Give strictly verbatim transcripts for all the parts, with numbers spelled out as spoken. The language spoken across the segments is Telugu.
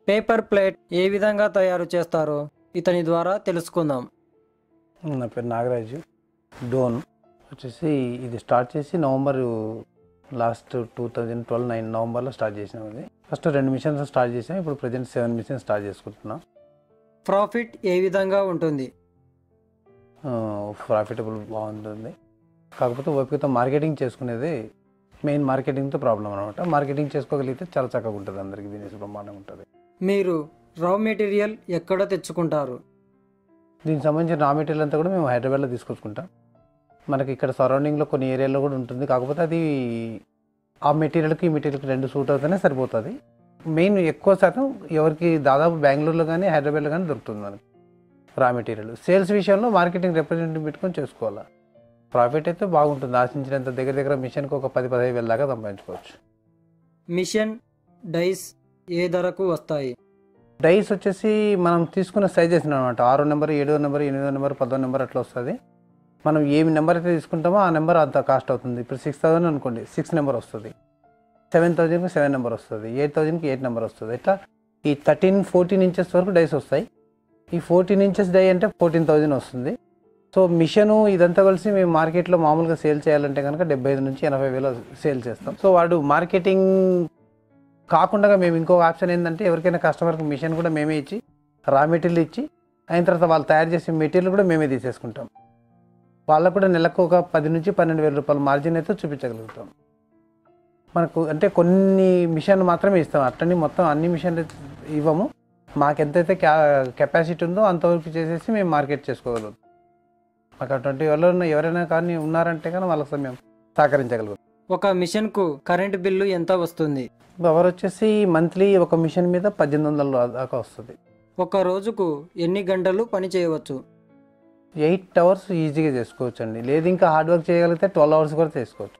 పేపర్ ప్లేట్ ఏ విధంగా తయారు చేస్తారో ఇతని ద్వారా తెలుసుకుందాం. నా పేరు నాగరాజు. డోన్ వచ్చేసి ఇది స్టార్ట్ చేసి November last two thousand twelve nine నవంబర్లో స్టార్ట్ చేసినాం. అది ఫస్ట్ రెండు మిషన్స్ స్టార్ట్ చేసాం, ఇప్పుడు ప్రజెంట్ సెవెన్ మిషన్స్ స్టార్ట్ చేసుకుంటున్నాం. ప్రాఫిట్ ఏ విధంగా ఉంటుంది? ప్రాఫిటబుల్ బాగుంటుంది, కాకపోతే ఓపికతో మార్కెటింగ్ చేసుకునేది మెయిన్. మార్కెటింగ్తో ప్రాబ్లం అనమాట. మార్కెటింగ్ చేసుకోగలిగితే చాలా చక్కగా ఉంటుంది, అందరికీ బిజినెస్ బ్రహ్మాండంగా ఉంటుంది. మీరు రా మెటీరియల్ ఎక్కడ తెచ్చుకుంటారు? దీనికి సంబంధించిన రా మెటీరియల్ అంతా కూడా మేము హైదరాబాద్లో తీసుకొచ్చుకుంటాం. మనకి ఇక్కడ సరౌండింగ్లో కొన్ని ఏరియాలో కూడా ఉంటుంది, కాకపోతే అది ఆ మెటీరియల్కి ఈ మెటీరియల్కి రెండు సూట్ అవుతూనే సరిపోతుంది. మెయిన్ ఎక్కువ శాతం ఎవరికి దాదాపు బెంగళూరులో కానీ హైదరాబాద్లో కానీ దొరుకుతుంది మనకి రా మెటీరియల్. సేల్స్ విషయంలో మార్కెటింగ్ రిప్రజెంటేటివ్ పెట్టుకొని చేసుకోవాలి. ప్రాఫిట్ అయితే బాగుంటుంది, ఆశించినంత. దగ్గర దగ్గర మిషన్కి ఒక పది పదిహేను వేల దాకా సంపాదించుకోవచ్చు. మిషన్ డైస్ ఏ ధరకు వస్తాయి? డైస్ వచ్చేసి మనం తీసుకున్న సైజెస్ అనమాట. ఆరో నెంబర్, ఏడో నెంబర్, ఎనిమిదో నెంబర్, పదో నెంబర్ అట్లా వస్తుంది. మనం ఏమి నెంబర్ అయితే తీసుకుంటామో ఆ నెంబర్ అంత కాస్ట్ అవుతుంది. ఇప్పుడు సిక్స్ థౌసండ్ అనుకోండి, సిక్స్ నెంబర్ వస్తుంది. సెవెన్ థౌజండ్కి సెవెన్ నెంబర్ వస్తుంది. ఎయిట్ థౌజండ్కి ఎయిట్ నెంబర్ వస్తుంది. ఇట్లా ఈ థర్టీన్ ఫోర్టీన్ ఇంచెస్ వరకు డైస్ వస్తాయి. ఈ ఫోర్టీన్ ఇంచెస్ డై అంటే ఫోర్టీన్ థౌజండ్ వస్తుంది. సో మిషను ఇదంతా కలిసి మేము మార్కెట్లో మామూలుగా సేల్ చేయాలంటే కనుక డెబ్బై ఐదు నుంచి ఎనభై వేలు సేల్ చేస్తాం. సో వాడు మార్కెటింగ్ కాకుండా మేము ఇంకో ఆప్షన్ ఏంటంటే, ఎవరికైనా కస్టమర్కి మిషన్ కూడా మేమే ఇచ్చి రా మెటీరియల్ ఇచ్చి అయిన తర్వాత వాళ్ళు తయారు చేసే మెటీరియల్ కూడా మేమే తీసేసుకుంటాం. వాళ్ళకు కూడా నెలకు ఒక పది నుంచి పన్నెండు వేల రూపాయల మార్జిన్ అయితే చూపించగలుగుతాం. మనకు అంటే కొన్ని మిషన్ మాత్రమే ఇస్తాం, అట్లని మొత్తం అన్ని మిషన్లు ఇవ్వము. మాకు ఎంతైతే క్యా కెపాసిటీ ఉందో అంతవరకు చేసేసి మేము మార్కెట్ చేసుకోగలుగుతాం. మాకు అటువంటి ఎవరైనా ఎవరైనా కానీ ఉన్నారంటే కానీ వాళ్ళకి మేము సహకరించగలుగుతాం. ఒక మిషన్కు కరెంటు బిల్లు ఎంత వస్తుంది? పవర్ వచ్చేసి మంత్లీ ఒక మిషన్ మీద పద్దెనిమిది వందల దాకా వస్తుంది. ఒక రోజుకు ఎన్ని గంటలు పని చేయవచ్చు? ఎయిట్ అవర్స్ ఈజీగా చేసుకోవచ్చు అండి. లేదు ఇంకా హార్డ్ వర్క్ చేయగలిగితే ట్వెల్వ్ అవర్స్ కూడా చేసుకోవచ్చు.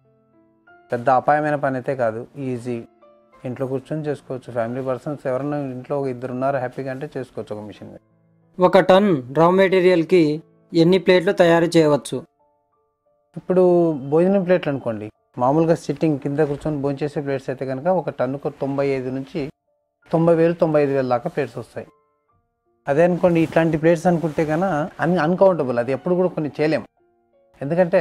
పెద్ద అపాయమైన పని అయితే కాదు, ఈజీ. ఇంట్లో కూర్చొని చేసుకోవచ్చు. ఫ్యామిలీ పర్సన్స్ ఎవరైనా ఇంట్లో ఇద్దరు ఉన్నారు హ్యాపీగా అంటే చేసుకోవచ్చు ఒక మిషన్ మీద. ఒక టన్ రా మెటీరియల్కి ఎన్ని ప్లేట్లు తయారు చేయవచ్చు? ఇప్పుడు భోజనం ప్లేట్లు అనుకోండి, మామూలుగా సిట్టింగ్ కింద కూర్చొని భోజనం చేసే ప్లేట్స్ అయితే కనుక ఒక టన్నుకు తొంభై ఐదు నుంచి తొంభై వేలు తొంభై ఐదు వేల దాకా ప్లేట్స్ వస్తాయి. అదే అనుకోండి ఇట్లాంటి ప్లేట్స్ అనుకుంటే కన్నా అన్ అన్కౌంటబుల్, అది ఎప్పుడు కూడా కొన్ని చేయలేము. ఎందుకంటే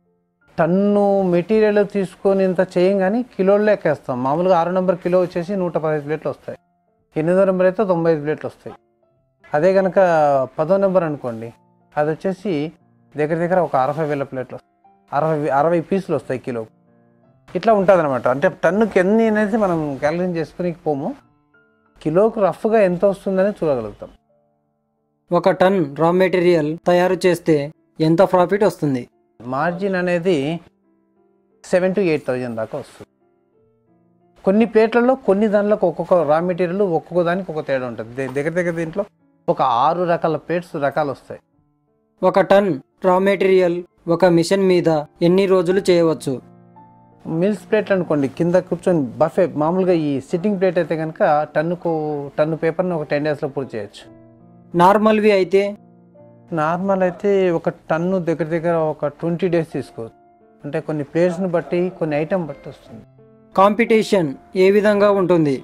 టన్ను మెటీరియల్ తీసుకొని ఇంత చేయం కానీ కిలోల్లో ఎక్కేస్తాం. మామూలుగా ఆరో నెంబర్ కిలో వచ్చేసి నూట పదహైదు ప్లేట్లు వస్తాయి. ఎనిమిదో నెంబర్ అయితే తొంభై ఐదు ప్లేట్లు వస్తాయి. అదే కనుక పదో నెంబర్ అనుకోండి, అది వచ్చేసి దగ్గర దగ్గర ఒక అరవై వేల ప్లేట్లు వస్తాయి. అరవై అరవై పీసులు వస్తాయి కిలో. ఇట్లా ఉంటుంది అనమాట. అంటే టన్నుకి ఎన్ని అనేది మనం క్యాలిక్యులేట్ చేసుకుని పోము, కిలోకు రఫ్గా ఎంత వస్తుందని చూడగలుగుతాం. ఒక టన్ రా మెటీరియల్ తయారు చేస్తే ఎంత ప్రాఫిట్ వస్తుంది? మార్జిన్ అనేది సెవెన్ టు ఎయిట్ థౌజండ్ దాకా వస్తుంది. కొన్ని ప్లేట్లలో కొన్ని దానిలో ఒక్కొక్క రా మెటీరియల్ ఒక్కొక్క దానికి ఒక తేడా ఉంటుంది. దగ్గర దగ్గర దీంట్లో ఒక ఆరు రకాల ప్లేట్స్ రకాలు వస్తాయి. ఒక టన్ రా మెటీరియల్ ఒక మిషన్ మీద ఎన్ని రోజులు చేయవచ్చు? మిల్స్ ప్లేట్ అనుకోండి, కింద కూర్చొని బఫే మామూలుగా ఈ సిట్టింగ్ ప్లేట్ అయితే కనుక టన్నుకు టన్ను పేపర్ని ఒక టెన్ డేస్లో పూర్తి చేయొచ్చు. నార్మల్వి అయితే నార్మల్ అయితే ఒక టన్ను దగ్గర దగ్గర ఒక ట్వంటీ డేస్ తీసుకోవచ్చు. అంటే కొన్ని ప్లేట్స్ని బట్టి కొన్ని ఐటమ్ బట్టి వస్తుంది. కాంపిటీషన్ ఏ విధంగా ఉంటుంది?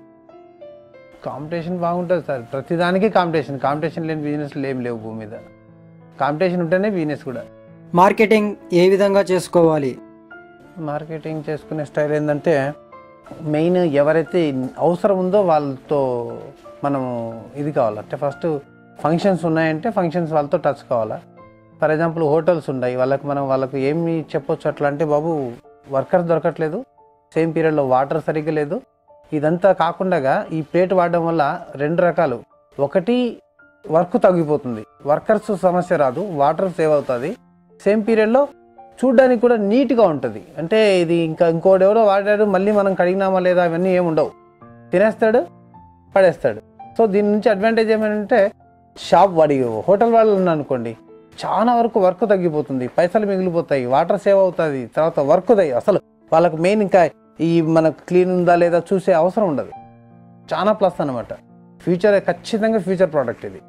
కాంపిటీషన్ బాగుంటుంది సార్, ప్రతిదానికి కాంపిటీషన్. కాంపిటీషన్ లేని బిజినెస్లు ఏం లేవు భూమి మీద. కాంపిటీషన్ ఉంటేనే బిజినెస్ కూడా. మార్కెటింగ్ ఏ విధంగా చేసుకోవాలి? మార్కెటింగ్ చేసుకునే స్టైల్ ఏంటంటే, మెయిన్ ఎవరైతే అవసరం ఉందో వాళ్ళతో మనము ఇది కావాలంటే, ఫస్ట్ ఫంక్షన్స్ ఉన్నాయంటే ఫంక్షన్స్ వాళ్ళతో టచ్ కావాలా. ఫర్ ఎగ్జాంపుల్ హోటల్స్ ఉన్నాయి, వాళ్ళకి మనం వాళ్ళకు ఏమి చెప్పొచ్చు అట్లా అంటే, బాబు వర్కర్స్ దొరకట్లేదు, సేమ్ పీరియడ్లో వాటర్ సరిగ్గా లేదు. ఇదంతా కాకుండా ఈ ప్లేట్ వాడడం వల్ల రెండు రకాలు. ఒకటి వర్క్ తగ్గిపోతుంది, వర్కర్స్ సమస్య రాదు, వాటర్ సేవ్ అవుతుంది, సేమ్ పీరియడ్లో చూడ్డానికి కూడా నీట్గా ఉంటుంది. అంటే ఇది ఇంకా ఇంకోటి ఎవరో వాడాడు మళ్ళీ మనం కడిగినామా లేదా అవన్నీ ఏమి ఉండవు, తినేస్తాడు పడేస్తాడు. సో దీని నుంచి అడ్వాంటేజ్ ఏమంటే, షాప్ వాడి హోటల్ వాళ్ళు ఉన్నారనుకోండి, చాలా వరకు వర్క్ తగ్గిపోతుంది, పైసలు మిగిలిపోతాయి, వాటర్ సేవ్ అవుతుంది, తర్వాత వర్క్ తగ్గి అసలు వాళ్ళకు మెయిన్ ఇంకా ఈ మనకు క్లీన్ ఉందా లేదా చూసే అవసరం ఉండదు. చాలా ప్లస్ అనమాట. ఫ్యూచర్ ఖచ్చితంగా ఫ్యూచర్ ప్రోడక్ట్ ఇది,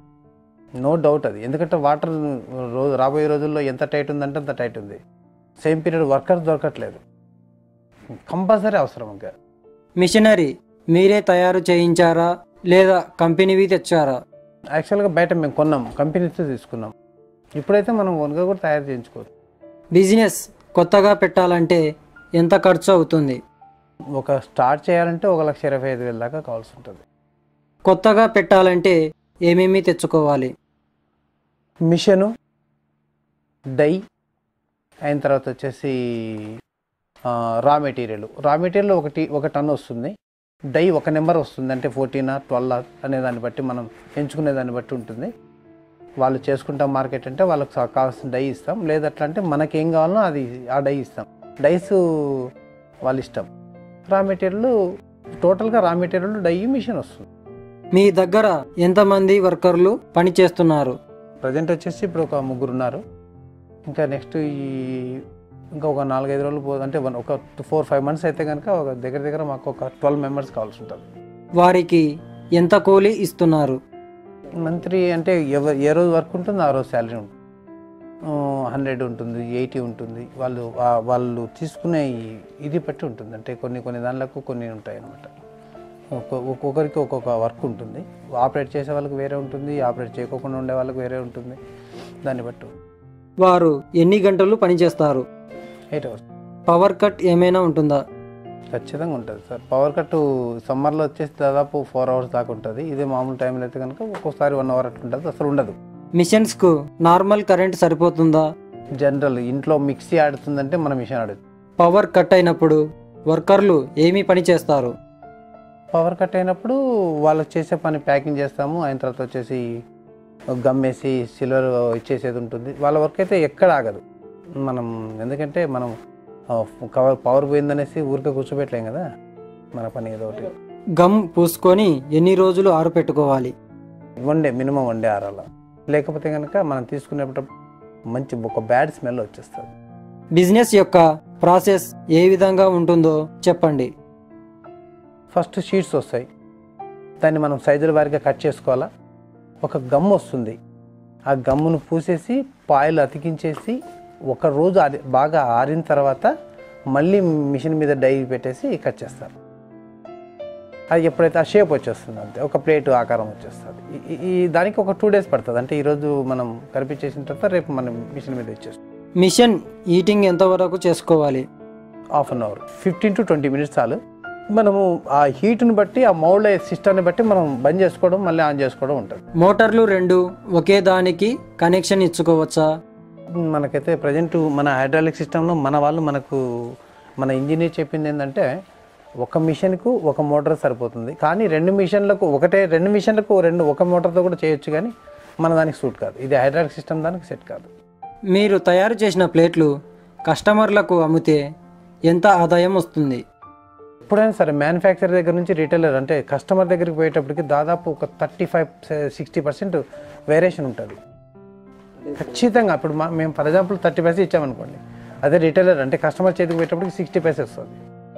నో డౌట్ అది. ఎందుకంటే వాటర్ రోజు రాబోయే రోజుల్లో ఎంత టైట్ ఉందంటే అంత టైట్ ఉంది. సేమ్ పీరియడ్ వర్కర్స్ దొరకట్లేదు, కంపల్సరీ అవసరం. ఇంకా మిషనరీ మీరే తయారు చేయించారా లేదా కంపెనీవి తెచ్చారా? యాక్చువల్గా బయట మేము కొన్నాం, కంపెనీతో తీసుకున్నాం. ఇప్పుడైతే మనం ఓన్గా కూడా తయారు చేయించుకోవచ్చు. బిజినెస్ కొత్తగా పెట్టాలంటే ఎంత ఖర్చు అవుతుంది? ఒక స్టార్ట్ చేయాలంటే ఒక లక్ష ఇరవై ఐదు వేల దాకా కావాల్సి ఉంటుంది. కొత్తగా పెట్టాలంటే ఏమేమి తెచ్చుకోవాలి? మిషను, డై, అయిన తర్వాత వచ్చేసి రా మెటీరియల్. రా మెటీరియల్ ఒకటి ఒక టన్ వస్తుంది. డై ఒక నెంబర్ వస్తుంది, అంటే ఫోర్టీన్ ట్వెల్వ్ అనే దాన్ని బట్టి మనం ఎంచుకునే దాన్ని బట్టి ఉంటుంది. వాళ్ళు చేసుకుంటాం మార్కెట్ అంటే వాళ్ళకి కావాల్సిన డై ఇస్తాం, లేదట్లా అంటే మనకేం కావాలనో అది ఆ డై ఇస్తాం. డైస్ వాళ్ళ ఇష్టం. రా మెటీరియల్ టోటల్గా రా మెటీరియల్ డై మిషన్ వస్తుంది. మీ దగ్గర ఎంతమంది వర్కర్లు పని చేస్తున్నారు? ప్రజెంట్ వచ్చేసి ఇప్పుడు ఒక ముగ్గురు ఉన్నారు. ఇంకా నెక్స్ట్ ఈ ఇంకా ఒక నాలుగైదు రోజులు పో అంటే వన్ ఒక ఫోర్ ఫైవ్ మంత్స్ అయితే కనుక ఒక దగ్గర దగ్గర మాకు ఒక ట్వెల్వ్ మెంబర్స్ కావాల్సి ఉంటుంది. వారికి ఎంత కూలీ ఇస్తున్నారు? మంత్లీ అంటే ఎవ ఏ రోజు వర్క్ ఉంటుంది ఆ రోజు శాలరీ ఉంటుంది. హండ్రెడ్ ఉంటుంది, ఎయిటీ ఉంటుంది. వాళ్ళు వాళ్ళు తీసుకునే ఇది బట్టి ఉంటుంది. అంటే కొన్ని కొన్ని దానిలకు కొన్ని ఉంటాయి అన్నమాట. ఒక్కొక్కరికి ఒక్కొక్క వర్క్ ఉంటుంది. ఆపరేట్ చేసే వాళ్ళకి వేరే ఉంటుంది, ఆపరేట్ చేయకుండా ఉండే వాళ్ళకి వేరే ఉంటుంది. దాన్ని బట్టి వారు ఎన్ని గంటలు పనిచేస్తారు? Eight hours. పవర్ కట్ ఏమైనా ఉంటుందా? ఖచ్చితంగా ఉంటుంది సార్. పవర్ కట్ సమ్మర్లో వచ్చేసి దాదాపు ఫోర్ అవర్స్ దాకా ఉంటుంది. ఇదే మామూలు టైంలో అయితే కనుక ఒక్కోసారి వన్ అవర్ అట్లా ఉంటుంది, అసలు ఉండదు. మిషన్స్కు నార్మల్ కరెంట్ సరిపోతుందా? జనరల్ ఇంట్లో మిక్సీ ఆడుతుందంటే మన మిషన్ ఆడుతుంది. పవర్ కట్ అయినప్పుడు వర్కర్లు ఏమి పని చేస్తారు? పవర్ కట్ అయినప్పుడు వాళ్ళు చేసే పని ప్యాకింగ్ చేస్తాము. అయిన తర్వాత వచ్చేసి గమ్మేసి సిల్వర్ ఇచ్చేసేది ఉంటుంది. వాళ్ళ వర్క్ అయితే ఎక్కడ ఆగదు. మనం ఎందుకంటే మనం కవర్ పవర్ పోయిందనేసి ఊరికే కూర్చోబెట్టలేం కదా, మన పని ఏదో ఒకటి. గమ్ పూసుకొని ఎన్ని రోజులు ఆరపెట్టుకోవాలి? One day, minimum one day ఆరాల. లేకపోతే కనుక మనం తీసుకునేటప్పుడు మంచి ఒక బ్యాడ్ స్మెల్ వచ్చేస్తుంది. బిజినెస్ యొక్క ప్రాసెస్ ఏ విధంగా ఉంటుందో చెప్పండి. ఫస్ట్ షీట్స్ వస్తాయి, దాన్ని మనం సైజుల వారీగా కట్ చేసుకోవాలా. ఒక గమ్ వస్తుంది, ఆ గమ్మును పూసేసి పాయలు అతికించేసి ఒక రోజు అది బాగా ఆరిన తర్వాత మళ్ళీ మిషన్ మీద డై పెట్టేసి కట్ చేస్తారు. అది ఎప్పుడైతే ఆ షేప్ వచ్చేస్తుంది అంతే, ఒక ప్లేట్ ఆకారం వచ్చేస్తుంది. ఈ దానికి ఒక టూ డేస్ పడుతుంది. అంటే ఈరోజు మనం కరిపించేసిన తర్వాత రేపు మనం మిషన్ మీద ఇచ్చేస్తాం. మిషన్ హీటింగ్ ఎంతవరకు చేసుకోవాలి? Half an hour, fifteen to twenty minutes చాలు. మనము ఆ హీట్ని బట్టి ఆ మౌల్డ్ సిస్టమ్ని బట్టి మనం బంద్ చేసుకోవడం మళ్ళీ ఆన్ చేసుకోవడం ఉంటుంది. మోటార్లు రెండు ఒకే దానికి కనెక్షన్ ఇచ్చుకోవచ్చా? మనకైతే ప్రజెంట్ మన హైడ్రాలిక్ సిస్టంలో మన వాళ్ళు మనకు మన ఇంజనీర్ చెప్పింది ఏంటంటే ఒక మిషన్కు ఒక మోటార్ సరిపోతుంది, కానీ రెండు మిషన్లకు ఒకటే రెండు మిషన్లకు రెండు ఒక మోటార్తో కూడా చేయొచ్చు, కానీ మన దానికి సూట్ కాదు. ఇది హైడ్రాలిక్ సిస్టమ్ దానికి సెట్ కాదు. మీరు తయారు చేసిన ప్లేట్లు కస్టమర్లకు అమ్మితే ఎంత ఆదాయం వస్తుంది? ఎప్పుడైనా సరే మ్యానుఫ్యాక్చర్ దగ్గర నుంచి రిటైలర్ అంటే కస్టమర్ దగ్గరికి పోయేటప్పటికి దాదాపు ఒక thirty five sixty percent variation ఉంటుంది ఖచ్చితంగా. ఇప్పుడు మా మేము ఫర్ ఎగ్జాంపుల్ థర్టీ పైసే ఇచ్చామనుకోండి, అదే రిటైలర్ అంటే కస్టమర్ చేతికి పోయేటప్పటికి సిక్స్టీ పైసే వస్తుంది.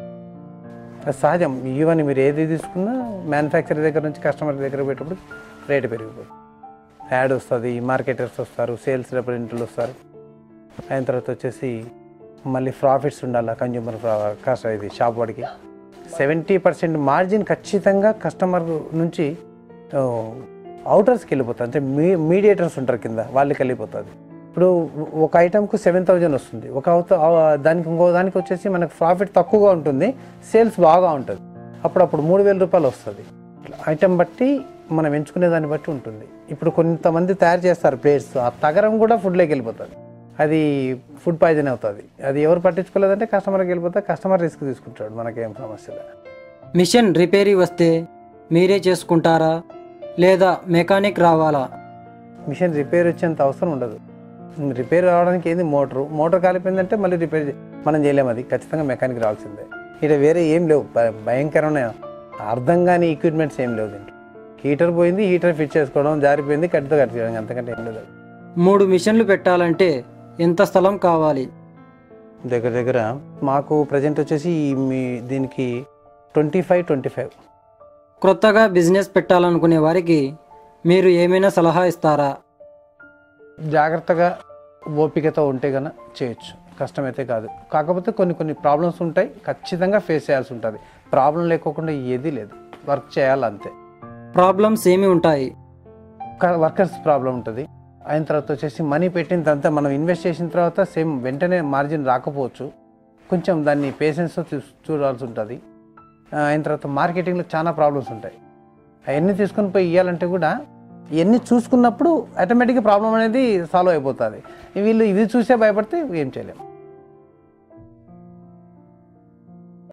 అది సహజం. ఈవెన్ మీరు ఏది తీసుకున్నా మ్యానుఫ్యాక్చర్ దగ్గర నుంచి కస్టమర్ దగ్గర పోయేటప్పుడు రేటు పెరిగిపోతుంది. యాడ్ వస్తుంది, మార్కెటర్స్ వస్తారు, సేల్స్ రిప్రజెంటేటివ్లు వస్తారు. అయిన తర్వాత వచ్చేసి మళ్ళీ ప్రాఫిట్స్ ఉండాలి కన్జ్యూమర్ కాస్ట్ ఇది షాప్ వాడికి. సెవెంటీ పర్సెంట్ మార్జిన్ ఖచ్చితంగా కస్టమర్ నుంచి అవుటర్స్కి వెళ్ళిపోతుంది. అంటే మీ మీడియేటర్స్ ఉంటారు కింద, వాళ్ళకి వెళ్ళిపోతుంది. ఇప్పుడు ఒక ఐటమ్కు సెవెన్ థౌజండ్ వస్తుంది, ఒక దానికి ఇంకో దానికి వచ్చేసి మనకు ప్రాఫిట్ తక్కువగా ఉంటుంది, సేల్స్ బాగా ఉంటుంది. అప్పుడు అప్పుడు మూడు వేల రూపాయలు వస్తుంది. ఐటమ్ బట్టి మనం ఎంచుకునే దాన్ని బట్టి ఉంటుంది. ఇప్పుడు కొంతమంది తయారు చేస్తారు ప్లేట్స్, ఆ తగరం కూడా ఫుడ్లోకి వెళ్ళిపోతుంది. అది ఫుడ్ పాయిజన్ అవుతుంది. అది ఎవరు పట్టించుకోలేదంటే కస్టమర్కి వెళ్ళిపోతే కస్టమర్ రిస్క్ తీసుకుంటాడు, మనకేం సమస్య లేదు. మిషన్ రిపేరీ వస్తే మీరే చేసుకుంటారా లేదా మెకానిక్ రావాలా? మిషన్ రిపేర్ వచ్చేంత అవసరం ఉండదు. రిపేర్ రావడానికి ఏంది మోటరు, మోటార్ కాలిపోయిందంటే మళ్ళీ రిపేర్ మనం చేయలేము, అది ఖచ్చితంగా మెకానిక్ రావాల్సిందే. ఇక్కడ వేరే ఏం లేవు, భయంకరమైన అర్థం కాని ఎక్విప్మెంట్స్ ఏం లేవు దీంట్లో. హీటర్ పోయింది, హీటర్ ఫిట్ చేసుకోవడం, జారిపోయింది కట్టితో కట్ చేయడం, అంతకంటే ఏం లేదు. మూడు మిషన్లు పెట్టాలంటే ఎంత స్థలం కావాలి? దగ్గర దగ్గర మాకు ప్రజెంట్ వచ్చేసి మీ దీనికి ట్వంటీ ఫైవ్ ట్వంటీ ఫైవ్ క్రొత్తగా బిజినెస్ పెట్టాలనుకునే వారికి మీరు ఏమైనా సలహా ఇస్తారా? జాగ్రత్తగా ఓపికతో ఉంటే కన్నా చేయొచ్చు, కష్టమైతే కాదు. కాకపోతే కొన్ని కొన్ని ప్రాబ్లమ్స్ ఉంటాయి, ఖచ్చితంగా ఫేస్ చేయాల్సి ఉంటుంది. ప్రాబ్లం లేకోకుండా ఏదీ లేదు, వర్క్ చేయాలి అంతే. ప్రాబ్లమ్స్ ఏమి ఉంటాయి? వర్కర్స్ ప్రాబ్లం ఉంటుంది. అయిన తర్వాత వచ్చేసి మనీ పెట్టిన తర్వాత మనం ఇన్వెస్ట్ చేసిన తర్వాత సేమ్ వెంటనే మార్జిన్ రాకపోవచ్చు, కొంచెం దాన్ని పేషెన్స్తో చూ చూడాల్సి ఉంటుంది. అయిన తర్వాత మార్కెటింగ్లో చాలా ప్రాబ్లమ్స్ ఉంటాయి. అవన్నీ తీసుకొని పోయి ఇవ్వాలంటే కూడా ఇవన్నీ చూసుకున్నప్పుడు ఆటోమేటిక్గా ప్రాబ్లం అనేది సాల్వ్ అయిపోతుంది. వీళ్ళు ఇది చూసే భయపడితే ఏం చేయలేము.